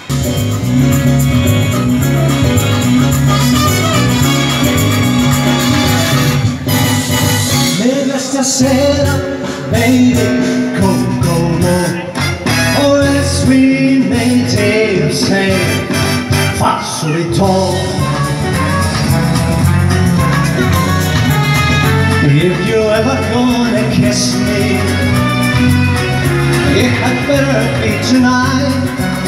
Stasera, baby, come, or else we may take say, faccio ritorno. If you're ever gonna kiss me, it had better be tonight,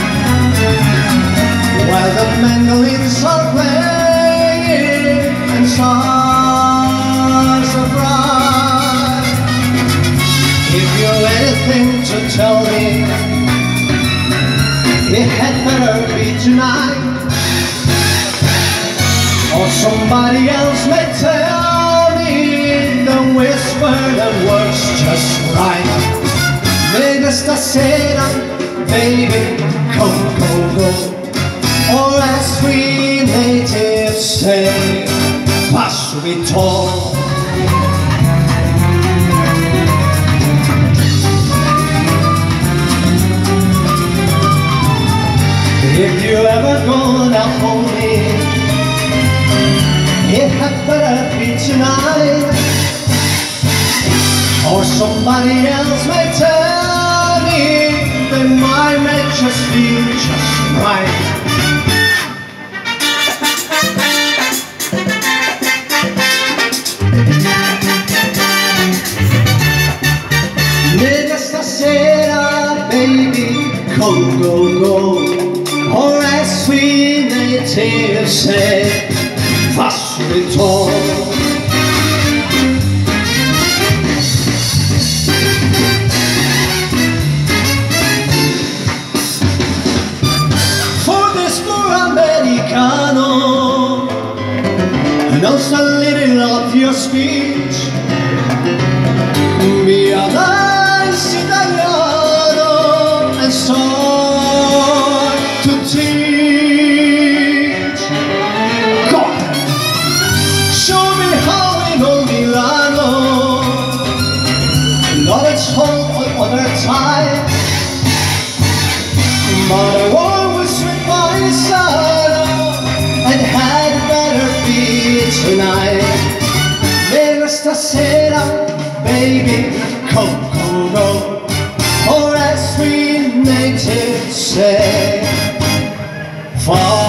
while the mandolins are playing and stars are bright. If you've anything to tell me, it had better be tonight, or somebody else may tell me the whisper that works just right. Maybe stasera, baby, come, go, or as we natives say, passo ritorno. If you're ever gonna hold me, it had better be tonight, or somebody else may tell me that mine may just feel just right. Maybe stasera, baby, come, go, or as we natives say, faccio ritorno. For this poor Americano who knows a little of your speech, be a nice Italiano and start to teach. God, show me how in old Milano knowledge hold on other time, but I always with my sorrow and had better be tonight. Maybe stasera, baby, come, go, or as we natives say, far